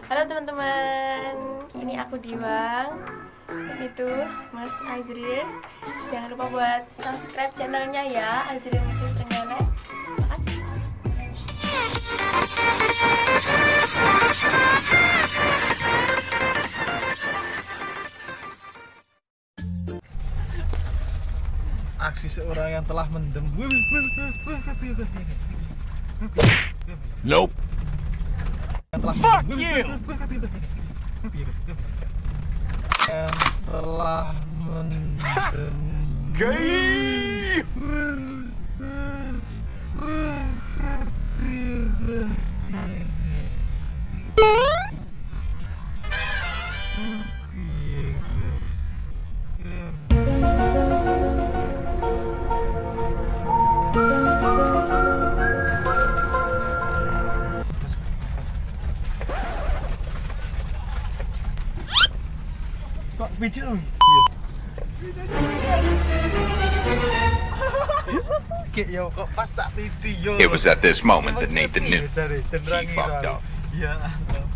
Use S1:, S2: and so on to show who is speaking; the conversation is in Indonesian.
S1: Halo teman-teman, ini aku Diwang. Itu Mas Azril. Jangan lupa buat subscribe channelnya ya, Azril Musik Trenggalek. Makasih.
S2: Aksi seorang yang telah mendem.
S3: Nope.
S2: Fuck you. Yang telah mendem.
S3: Gay.
S2: Kok video? Iya. Kok pas tak video.
S3: It was at this moment that Nathan knew
S2: He
S3: he fucked up.
S2: Iya.